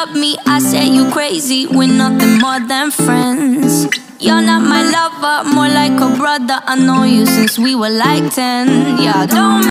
love me, I say you crazy. We're nothing more than friends. You're not my lover, more like a brother. I know you since we were like 10. Yeah, don't